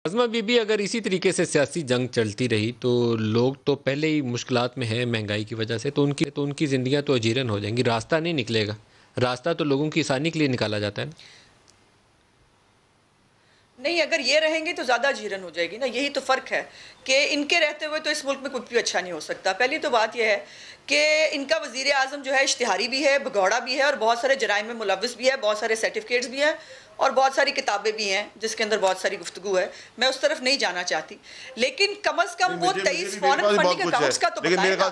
Uzma be be, اگر اسی طریقے سے سیاسی جنگ چلتی رہی تو لوگ تو پہلے ہی مشکلات میں ہیں مہنگائی کی وجہ سے، تو ان کی زندگیاں تو اجیرن ہو جائیں گی، راستہ نہیں نکلے گا۔ راستہ تو لوگوں کی آسانی کے لیے نکالا جاتا ہے نا۔ نہیں، اگر یہ رہیں گے تو زیادہ جیرن ہو جائے گی نا، یہی تو فرق ہے کہ ان کے رہتے ہوئے تو اس ملک میں کچھ بھی اچھا نہیں ہو سکتا۔ پہلی تو بات یہ ہے کہ ان کا وزیر اعظم جو ہے اشتہاری بھی ہے، بھگوڑا بھی ہے، اور بہت سارے جرائم میں ملوث بھی ہے، بہت سارے سرٹیفکیٹس بھی ہیں، اور بہت ساری کتابیں بھی ہیں جس کے اندر بہت ساری گفتگو ہے۔ میں اس طرف نہیں جانا چاہتی، لیکن کم از کم وہ 23 فورن فنڈنگ اکاؤنٹس کا تو بتائیں گا۔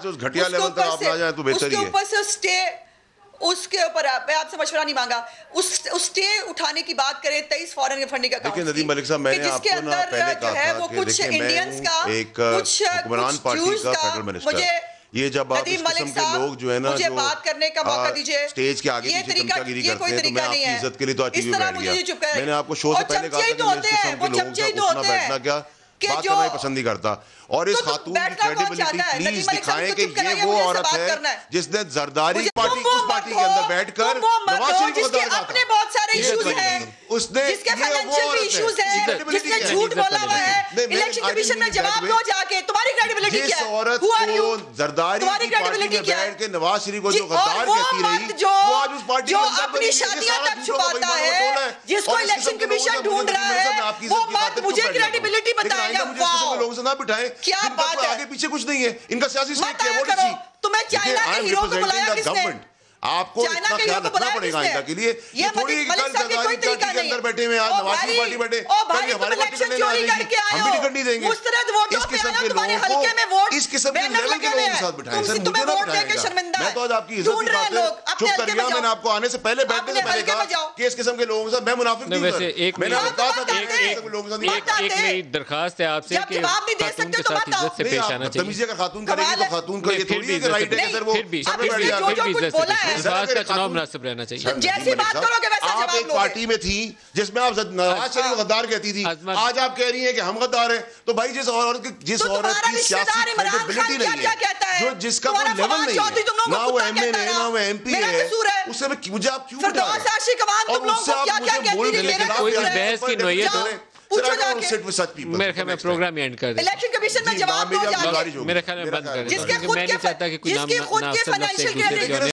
اس کے اوپر سے اسٹے، اس کے اوپر میں آپ سے مشورہ نہیں مانگا، اسٹے اٹھانے کی بات کریں 23 فورن فنڈنگ اکاؤنٹس کی، جس کے اندر جو ہے وہ کچھ انڈینز کا، کچھ جوز کا، مجھے یہ جب آپ اس قسم کے لوگ جو ہے نا مجھے بات کرنے کا موقع دیجئے، سٹیج کے آگے پیچھے چمچہ گیری کرتے ہیں، تو میں آپ کی عزت کے لیے تو آج ٹی وی بیٹھ گیا۔ میں نے آپ کو شو سے پہلے کہا تھا کہ میں اس قسم کے لوگوں سے اٹھنا بیٹھنا کیا بات کرنا ہی پسند نہیں کرتا، اور اس خاتون کی کریڈیبلیٹی پلیز دکھائیں کہ یہ وہ عورت ہے جس نے زرداری پارٹی اس پارٹی کے اندر بیٹھ کر نواز شریف کو غدار کہا تھا۔ اپنے بہت سارے ایشوز ہیں، اس نے جس کے فائنینشل ایشوز ہیں، جس نے جھوٹ بولا ہوا ہے، الیکشن کمیشن میں جواب دو جا کے، تمہاری کریڈیبلیٹی کیا ہے؟ جس عورت کو زرداری کی پارٹی میں بیٹھ کے نواز شریف کو جو غدار کہتی رہی، وہ آج اس پارٹی جو اپنی شادیاں تک چھپاتا ہے، جس کو الیکشن کمیشن ڈھونڈ رہا ہے، وہ مرد مجھے کریڈیبلیٹی بتائے گا۔ واو، لوگوں سے نہ بٹھائیں، کیا بات ہے، آگے پیچھے کچھ نہیں ہے، ان کا سیاسی سٹیک ہے، ووٹ سی۔ تمہیں چائنا کے ہیرو کو بلایا کس نے؟ آپ کو اتنا خیال رکھنا پڑے گا آئندہ کے لیے، یہ تھوڑی کل زرداری پارٹی کے اندر بیٹھے ہوئے، آج نواز شریف پارٹی بیٹھے، کل ہمارے پارٹی کرنے آ جائے گی، ہم بھی ٹکٹ نہیں دیں گے۔ اس قسم کے لوگوں کو اس قسم کے لیول کے لوگوں کے ساتھ بٹھائیں، سر مجھے نہ بٹھائیں گا۔ میں تو آج آپ کی عزت کی خاطر چپ کر گیا، میں نے آپ کو آنے سے پہلے بیٹھنے سے پہلے کہا کہ اس قسم کے لوگوں کے ساتھ میں منافق نہیں ہوں۔ میں نے آپ کو کہا تھا ایک نئی درخواست ہے آپ سے کہ خاتون کے ساتھ عزت سے پیش آنا چاہیے۔ تمیزی اگر خاتون کرے گی تو خاتون کا یہ تھوڑی ہے کہ رائٹ ہے کہ سر وہ سر پہ بیٹھ جائے۔ درخواست کا چناؤ مناسب رہنا چاہیے۔ جیسی بات کرو گے ویسا جواب آپ ایک پارٹی میں تھی جس میں آپ نواز شریف غدار کہتی تھی، آج آپ کہہ رہی ہیں کہ ہم غدار ہیں۔ تو بھائی جس عورت کی سیاسی کریڈیبلیٹی نہیں ہے، جو جس کا کوئی لیول نہیں ہے، نہ وہ ایم این ہے نہ وہ ایم پی ہے، اس سے مجھے آپ کیوں بتا رہے ہیں؟ اور اس سے آپ مجھے بول رہے ہیں کوئی بحث کی نوعیت ہو، میرے خیال میں پروگرام اینڈ کر دیں۔ الیکشن کمیشن میں جواب دو جا کے، میرے خیال میں بند کر دیں، کیونکہ میں نہیں چاہتا کہ کوئی نام نہ افسر نفس ایک دوسرے کے